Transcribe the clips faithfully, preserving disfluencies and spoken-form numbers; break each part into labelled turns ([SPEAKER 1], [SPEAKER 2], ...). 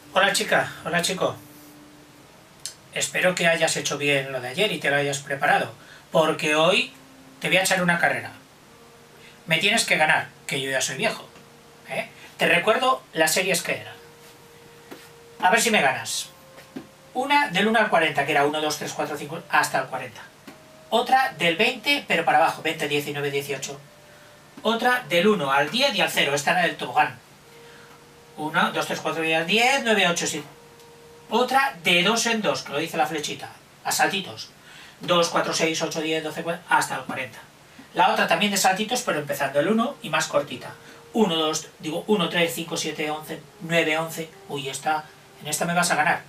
[SPEAKER 1] Hola chica, hola chico. Espero que hayas hecho bien lo de ayer y te lo hayas preparado, porque hoy te voy a echar una carrera. Me tienes que ganar, que yo ya soy viejo. ¿eh? Te recuerdo las series que eran. A ver si me ganas. Una del uno al cuarenta, que era uno, dos, tres, cuatro, cinco, hasta el cuarenta. Otra del veinte, pero para abajo, veinte, diecinueve, dieciocho. Otra del uno al diez y al cero, esta era del tobogán. uno, dos, tres, cuatro y al diez, nueve, ocho, siete. Otra de dos en dos, que lo dice la flechita, a saltitos. dos, cuatro, seis, ocho, diez, doce, hasta el cuarenta. La otra también de saltitos, pero empezando el uno y más cortita. uno, dos, digo uno, tres, cinco, siete, once, nueve, once. Uy, esta, en esta me vas a ganar.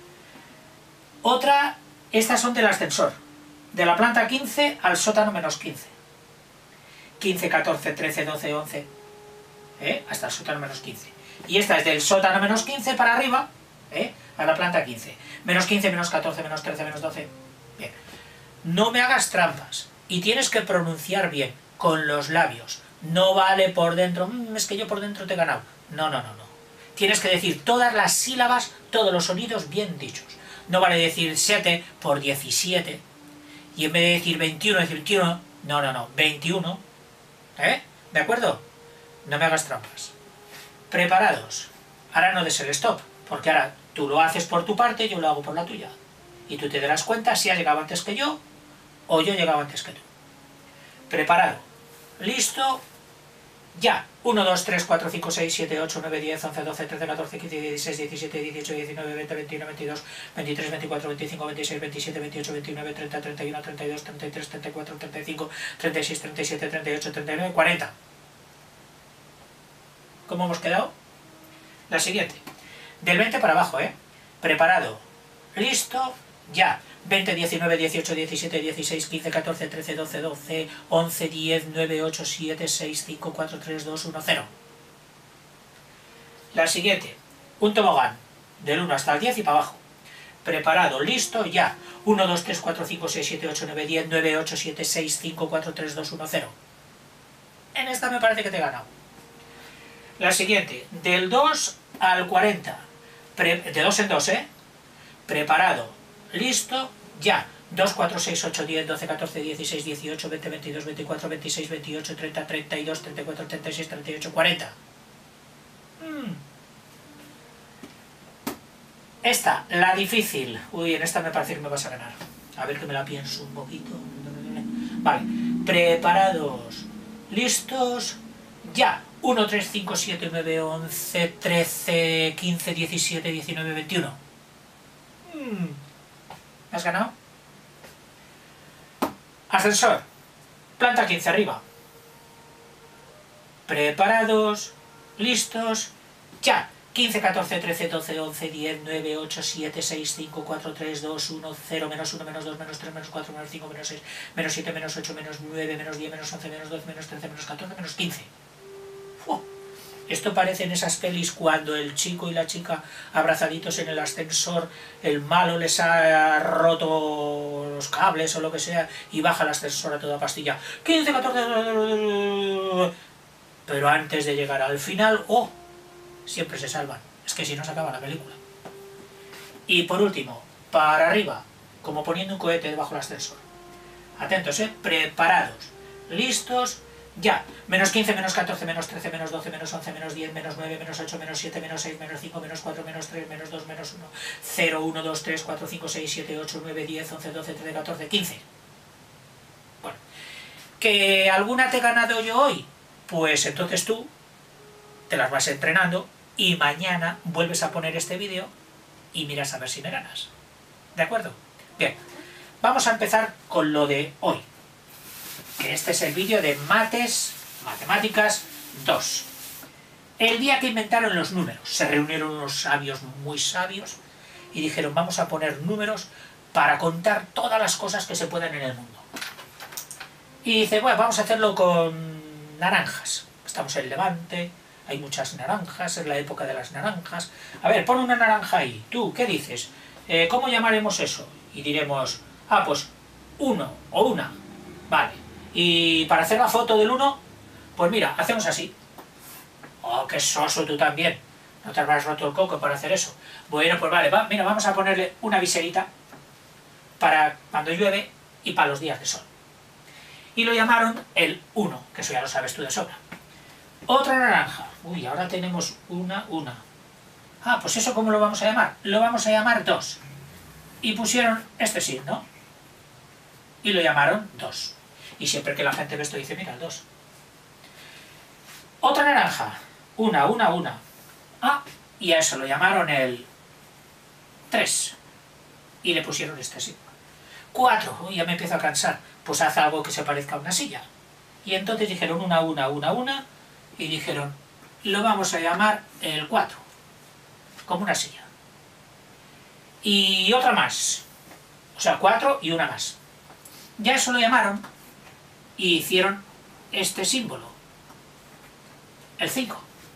[SPEAKER 1] Otra, estas son del ascensor. De la planta quince al sótano menos quince. quince, catorce, trece, doce, once. ¿eh? Hasta el sótano menos quince. Y esta es del sótano menos quince para arriba, ¿eh? a la planta quince. Menos quince, menos catorce, menos trece, menos doce. Bien. No me hagas trampas. Y tienes que pronunciar bien, con los labios. No vale por dentro, mmm, es que yo por dentro te he ganado. No, no, no, no. Tienes que decir todas las sílabas, todos los sonidos bien dichos. No vale decir siete por diecisiete. Y en vez de decir veintiuno, decir veintiuno. No, no, no, veintiuno. ¿Eh? ¿De acuerdo? No me hagas trampas. Preparados. Ahora no des el stop, porque ahora tú lo haces por tu parte, yo lo hago por la tuya. Y tú te darás cuenta si has llegado antes que yo o yo he llegado antes que tú. Preparado. Listo. Ya. uno, dos, tres, cuatro, cinco, seis, siete, ocho, nueve, diez, once, doce, trece, catorce, quince, dieciséis, diecisiete, dieciocho, diecinueve, veinte, veintiuno, veintidós, veintitrés, veinticuatro, veinticinco, veintiséis, veintisiete, veintiocho, veintinueve, treinta, treinta y uno, treinta y dos, treinta y tres, treinta y cuatro, treinta y cinco, treinta y seis, treinta y siete, treinta y ocho, treinta y nueve, cuarenta. ¿Cómo hemos quedado? La siguiente. Del veinte para abajo, ¿eh? Preparado. Listo. Ya. veinte, diecinueve, dieciocho, diecisiete, dieciséis, quince, catorce, trece, doce, doce, once, diez, nueve, ocho, siete, seis, cinco, cuatro, tres, dos, uno, cero. La siguiente. Un tobogán. Del uno hasta el diez y para abajo. Preparado. Listo. Ya. uno, dos, tres, cuatro, cinco, seis, siete, ocho, nueve, diez, nueve, ocho, siete, seis, cinco, cuatro, tres, dos, uno, cero. En esta me parece que te he ganado. La siguiente. Del dos al cuarenta. Pre de dos en dos, ¿eh? Preparado. Listo, ya. dos, cuatro, seis, ocho, diez, doce, catorce, dieciséis, dieciocho, veinte, veintidós, veinticuatro, veintiséis, veintiocho, treinta, treinta y dos, treinta y cuatro, treinta y seis, treinta y ocho, cuarenta. Mm. Esta, la difícil. Uy, en esta me parece que me vas a ganar. A ver que me la pienso un poquito. Vale, preparados. Listos, ya. uno, tres, cinco, siete, nueve, once, trece, quince, diecisiete, diecinueve, veintiuno. Mm. ¿Me has ganado? Ascensor. Planta quince arriba. Preparados. Listos. Ya. quince, catorce, trece, doce, once, diez, nueve, ocho, siete, seis, cinco, cuatro, tres, dos, uno, cero, menos uno, menos dos, menos tres, menos cuatro, menos cinco, menos seis, menos siete, menos ocho, menos nueve, menos diez, menos once, menos doce, menos trece, menos catorce, menos quince. ¡Uf! Esto parece en esas pelis cuando el chico y la chica abrazaditos en el ascensor, el malo les ha roto los cables o lo que sea y baja el ascensor a toda pastilla. quince, catorce... Pero antes de llegar al final, ¡oh! Siempre se salvan. Es que si no se acaba la película. Y por último, para arriba, como poniendo un cohete debajo del ascensor. Atentos, ¿eh? Preparados. Listos. Ya. Menos quince, menos catorce, menos trece, menos doce, menos once, menos diez, menos nueve, menos ocho, menos siete, menos seis, menos cinco, menos cuatro, menos tres, menos dos, menos uno, cero, uno, dos, tres, cuatro, cinco, seis, siete, ocho, nueve, diez, once, doce, trece, catorce, quince. Bueno. ¿Que alguna te he ganado yo hoy? Pues entonces tú te las vas entrenando y mañana vuelves a poner este vídeo y miras a ver si me ganas. ¿De acuerdo? Bien. Vamos a empezar con lo de hoy. Que este es el vídeo de Mates, Matemáticas dos. El día que inventaron los números, se reunieron unos sabios muy sabios y dijeron, vamos a poner números para contar todas las cosas que se puedan en el mundo. Y dice, bueno, vamos a hacerlo con naranjas. Estamos en Levante, hay muchas naranjas, es la época de las naranjas. A ver, pon una naranja ahí. ¿Tú qué dices? Eh, ¿Cómo llamaremos eso? Y diremos, ah, pues uno o una. Vale. Y para hacer la foto del uno, pues mira, hacemos así. Oh, qué soso tú también. No te habrás roto el coco para hacer eso. Bueno, pues vale, va, mira, vamos a ponerle una viserita para cuando llueve y para los días de sol. Y lo llamaron el uno, que eso ya lo sabes tú de sobra. Otra naranja. Uy, ahora tenemos una, una. Ah, pues eso ¿cómo lo vamos a llamar? Lo vamos a llamar dos. Y pusieron este signo. Y lo llamaron dos. Y siempre que la gente ve esto dice, mira, el dos. Otra naranja. Una, una, una. Ah, y a eso lo llamaron el tres. Y le pusieron este signo. cuatro. Uy, ya me empiezo a cansar. Pues haz algo que se parezca a una silla. Y entonces dijeron una, una, una, una. Y dijeron, lo vamos a llamar el cuatro. Como una silla. Y otra más. O sea, cuatro y una más. Ya eso lo llamaron y hicieron este símbolo. El cinco.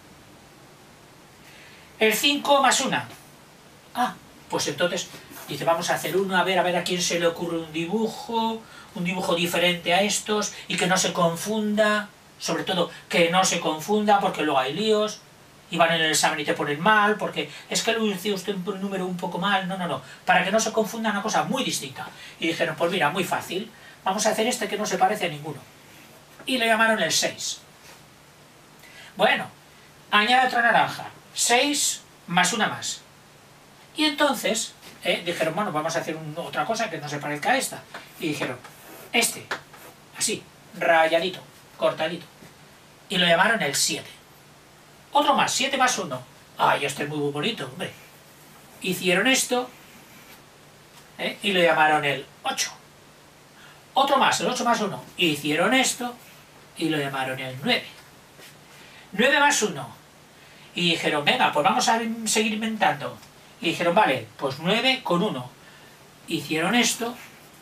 [SPEAKER 1] El cinco más una. Ah, pues entonces dice, vamos a hacer uno, a ver, a ver a quién se le ocurre un dibujo, un dibujo diferente a estos y que no se confunda, sobre todo que no se confunda porque luego hay líos. Y van en el examen y te ponen mal, porque es que lo hice usted un número un poco mal. No, no, no. Para que no se confunda una cosa muy distinta. Y dijeron, pues mira, muy fácil. Vamos a hacer este que no se parece a ninguno. Y le llamaron el seis. Bueno, añade otra naranja. seis más una más. Y entonces, eh, dijeron, bueno, vamos a hacer un, otra cosa que no se parezca a esta. Y dijeron, este, así, rayadito, cortadito. Y lo llamaron el siete. Otro más, siete más uno. Ay, este es muy bonito, hombre. Hicieron esto, ¿eh? Y lo llamaron el ocho. Otro más, el ocho más uno. Hicieron esto, y lo llamaron el nueve. nueve más uno. Y dijeron, venga, pues vamos a seguir inventando. Y dijeron, vale, pues nueve con uno. Hicieron esto,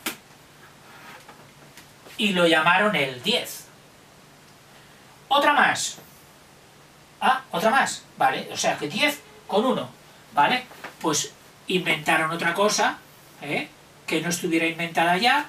[SPEAKER 1] y lo llamaron el diez. Otra más. Ah, otra más, vale, o sea que diez con uno, ¿vale? Pues inventaron otra cosa, ¿eh? Que no estuviera inventada ya,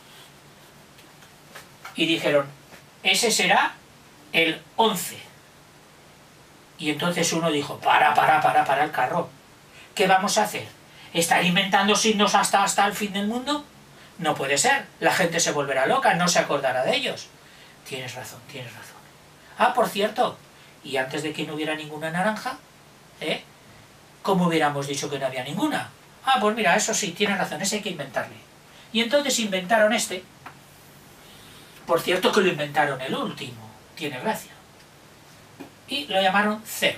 [SPEAKER 1] y dijeron, ese será el once. Y entonces uno dijo, para, para, para, para el carro, ¿qué vamos a hacer? ¿Estar inventando signos hasta, hasta el fin del mundo? No puede ser, la gente se volverá loca, no se acordará de ellos. Tienes razón, tienes razón. Ah, por cierto, y antes de que no hubiera ninguna naranja, ¿eh? ¿Cómo hubiéramos dicho que no había ninguna? Ah, pues mira, eso sí, tiene razón, ese hay que inventarle. Y entonces inventaron este. Por cierto que lo inventaron el último, tiene gracia. Y lo llamaron cero.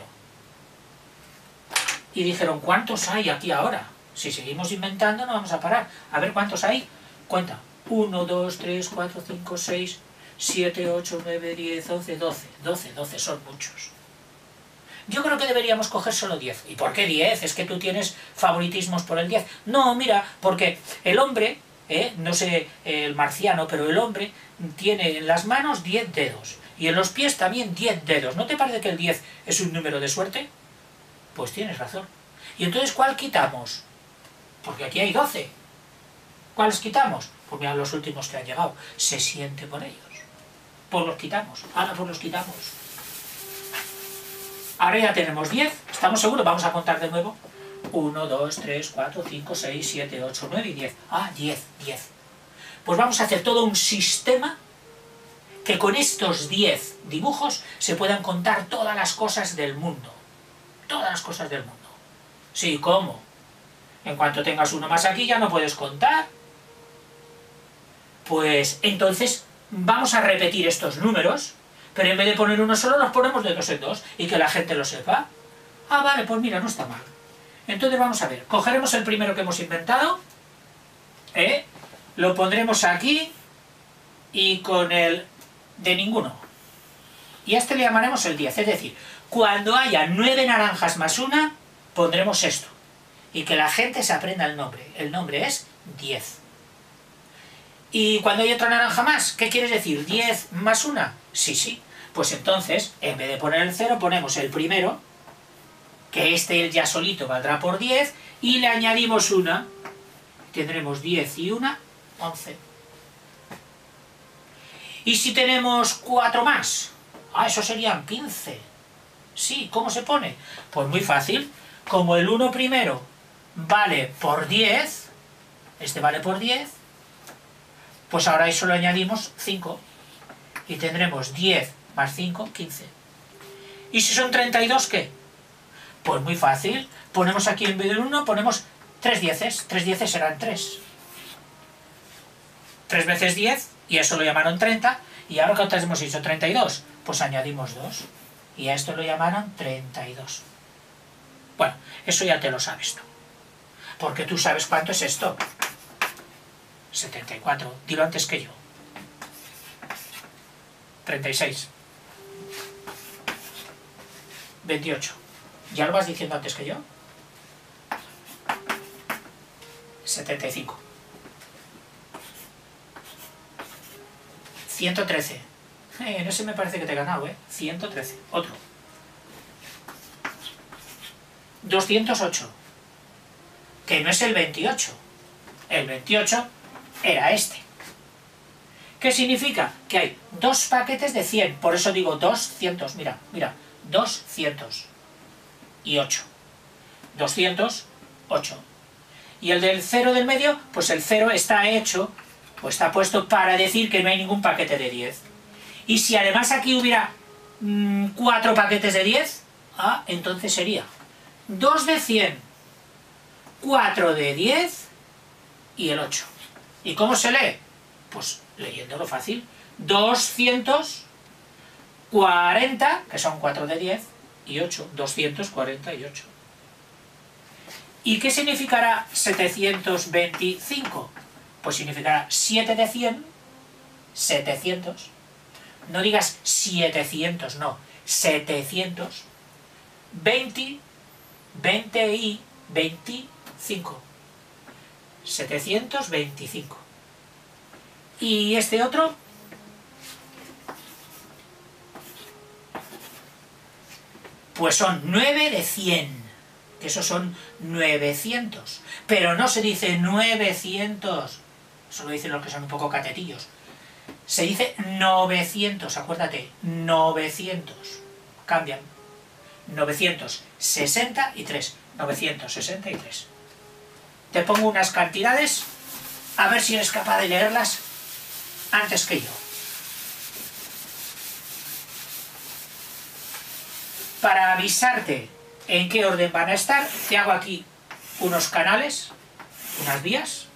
[SPEAKER 1] Y dijeron, ¿cuántos hay aquí ahora? Si seguimos inventando no vamos a parar. A ver cuántos hay. Cuenta. uno, dos, tres, cuatro, cinco, seis... siete, ocho, nueve, diez, once, doce. doce, doce son muchos. Yo creo que deberíamos coger solo diez. ¿Y por qué diez? ¿Es que tú tienes favoritismos por el diez? No, mira, porque el hombre, eh, no sé el marciano, pero el hombre tiene en las manos diez dedos. Y en los pies también diez dedos. ¿No te parece que el diez es un número de suerte? Pues tienes razón. ¿Y entonces cuál quitamos? Porque aquí hay doce. ¿Cuáles quitamos? Pues mira los últimos que han llegado. Se siente por ellos. Pues los quitamos. Ahora pues los quitamos. Ahora ya tenemos diez. ¿Estamos seguros? Vamos a contar de nuevo. uno, dos, tres, cuatro, cinco, seis, siete, ocho, nueve y diez. Ah, diez, diez. Pues vamos a hacer todo un sistema que con estos diez dibujos se puedan contar todas las cosas del mundo. Todas las cosas del mundo. Sí, ¿cómo? En cuanto tengas uno más aquí ya no puedes contar. Pues entonces vamos a repetir estos números, pero en vez de poner uno solo los ponemos de dos en dos y que la gente lo sepa. Ah, vale, pues mira, no está mal. Entonces vamos a ver, cogeremos el primero que hemos inventado, ¿eh? Lo pondremos aquí y con el de ninguno. Y a este le llamaremos el diez, es decir, cuando haya nueve naranjas más una, pondremos esto. Y que la gente se aprenda el nombre. El nombre es diez. Y cuando hay otra naranja más, ¿qué quieres decir? ¿diez más una? Sí, sí. Pues entonces, en vez de poner el cero, ponemos el primero, que este ya solito valdrá por diez, y le añadimos una. Tendremos diez y una, once. Y si tenemos cuatro más, ah, eso serían quince. Sí, ¿cómo se pone? Pues muy fácil. Como el uno primero vale por diez, este vale por diez, pues ahora a eso le añadimos cinco. Y tendremos diez más cinco, quince. ¿Y si son treinta y dos, qué? Pues muy fácil. Ponemos aquí en vez del uno, ponemos tres dieces. tres dieces serán tres. tres veces diez, y eso lo llamaron treinta. Y ahora, ¿cuántas hemos hecho? treinta y dos. Pues añadimos dos. Y a esto lo llamaron treinta y dos. Bueno, eso ya te lo sabes tú. Porque tú sabes cuánto es esto. setenta y cuatro. Dilo antes que yo. treinta y seis. veintiocho. ¿Ya lo vas diciendo antes que yo? setenta y cinco. ciento trece. Eh, en ese me parece que te he ganado, ¿eh? ciento trece. Otro. doscientos ocho. Que no es el veintiocho. El veintiocho era este. ¿Qué significa? Que hay dos paquetes de cien. Por eso digo doscientos. Mira, mira. doscientos. Y ocho. doscientos ocho. Y el del cero del medio, pues el cero está hecho, o está puesto para decir que no hay ningún paquete de diez. Y si además aquí hubiera mmm, cuatro paquetes de diez, ah, entonces sería dos de cien, cuatro de diez y el ocho. ¿Y cómo se lee? Pues leyéndolo fácil. doscientos cuarenta, que son cuatro de diez, y ocho. doscientos cuarenta y ocho. ¿Y qué significará setecientos veinticinco? Pues significará siete de cien, setecientos. No digas setecientos, no. setecientos. veinte, veinte y veinticinco. setecientos veinticinco. ¿Y este otro? Pues son nueve de cien. Que esos son novecientos. Pero no se dice novecientos. Eso lo dicen los que son un poco catetillos. Se dice novecientos, acuérdate, novecientos. Cambian. novecientos sesenta y tres. novecientos sesenta y tres. Te pongo unas cantidades, a ver si eres capaz de leerlas antes que yo. Para avisarte en qué orden van a estar, te hago aquí unos canales, unas vías.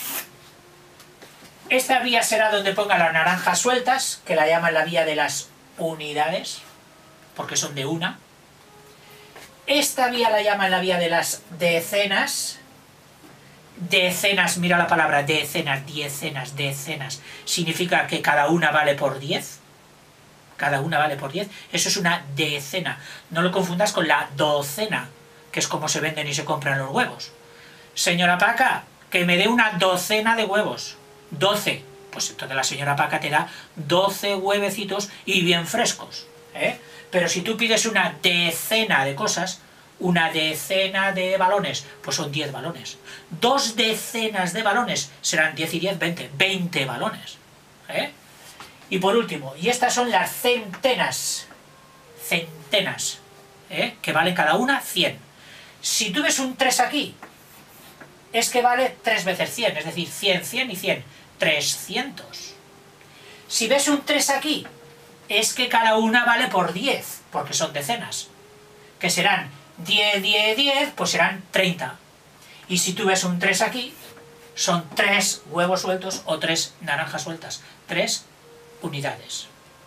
[SPEAKER 1] Esta vía será donde ponga las naranjas sueltas, que la llaman la vía de las unidades, porque son de una. Esta vía la llaman la vía de las decenas. Decenas, mira la palabra, decenas, decenas, decenas. Significa que cada una vale por diez. Cada una vale por diez. Eso es una decena. No lo confundas con la docena, que es como se venden y se compran los huevos. Señora Paca, que me dé una docena de huevos. doce. Pues entonces la señora Paca te da doce huevecitos y bien frescos, ¿eh? Pero si tú pides una decena de cosas, una decena de balones, pues son diez balones. Dos decenas de balones serán diez y diez, veinte. veinte balones, ¿eh? Y por último, y estas son las centenas. Centenas, ¿eh? Que valen cada una cien. Si tú ves un tres aquí, es que vale tres veces cien, es decir, cien, cien y cien. trescientos. Si ves un tres aquí, es que cada una vale por diez, porque son decenas. Que serán diez, diez, diez, pues serán treinta. Y si tú ves un tres aquí, son tres huevos sueltos o tres naranjas sueltas. tres unidades.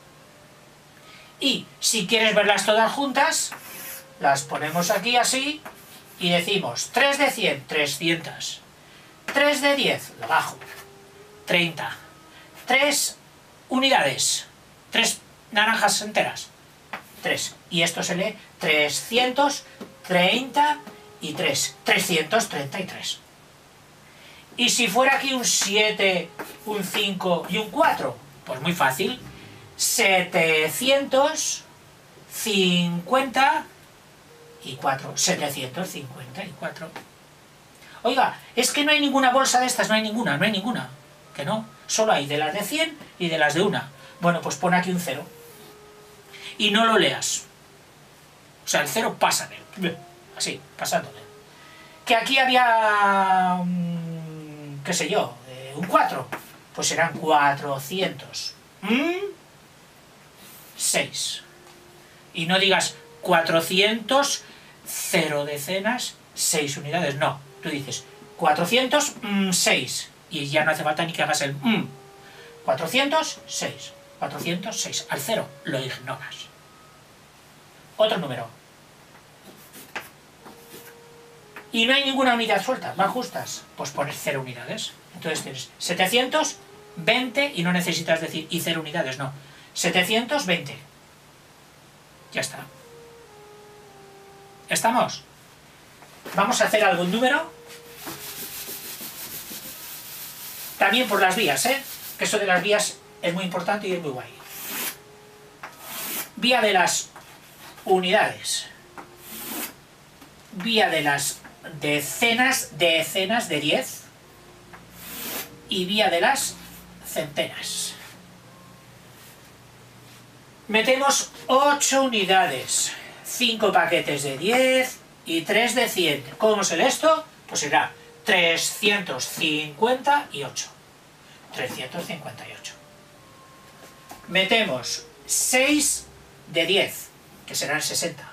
[SPEAKER 1] Y si quieres verlas todas juntas, las ponemos aquí así y decimos tres de cien, trescientos. tres de diez, lo bajo. treinta. tres unidades. tres naranjas enteras. tres. Y esto se lee trescientos treinta y tres. trescientos treinta y tres. Y si fuera aquí un siete, un cinco y un cuatro, pues muy fácil. setecientos cincuenta y cuatro. setecientos cincuenta y cuatro. Oiga, es que no hay ninguna bolsa de estas, no hay ninguna, no hay ninguna. Que no, solo hay de las de cien y de las de una. Bueno, pues pon aquí un cero. Y no lo leas. sea, el cero pasa en él. Así, pasándole. Que aquí había, um, qué sé yo, eh, un cuatro. Pues serán cuatrocientos seis. Y no digas cuatrocientos, cero decenas, seis unidades. No, tú dices cuatrocientos seis. Y ya no hace falta ni que hagas el mm. cuatrocientos seis. cuatrocientos seis. Al cero lo ignoras. Otro número. Y no hay ninguna unidad suelta, ¿no ajustas? Pues pones cero unidades. Entonces tienes setecientos veinte y no necesitas decir y cero unidades, no. setecientos veinte. Ya está. ¿Estamos? Vamos a hacer algún número. También por las vías, ¿eh? Que eso de las vías es muy importante y es muy guay. Vía de las unidades. Vía de las decenas, decenas de diez. Y vía de las centenas. Metemos ocho unidades, cinco paquetes de diez y tres de cien. ¿Cómo será esto? Pues será trescientos cincuenta y ocho. trescientos cincuenta y ocho. Metemos seis de diez, que serán sesenta.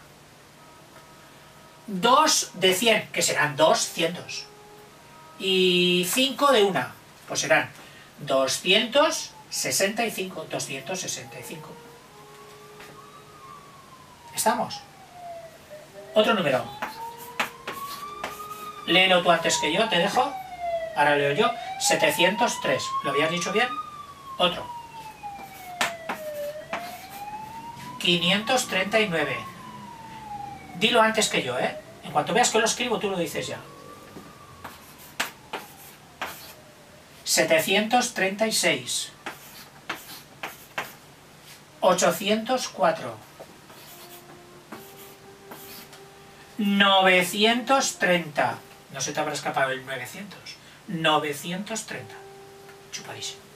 [SPEAKER 1] dos de cien, que serán doscientos. Y cinco de una, pues serán doscientos sesenta y cinco. doscientos sesenta y cinco. ¿Estamos? Otro número. Léelo tú antes que yo, te dejo. Ahora leo yo. setecientos tres. ¿Lo habías dicho bien? Otro. quinientos treinta y nueve. Dilo antes que yo, ¿eh? En cuanto veas que lo escribo, tú lo dices ya. setecientos treinta y seis. ochocientos cuatro. novecientos treinta. No se te habrá escapado el novecientos. novecientos treinta. Chupadísimo.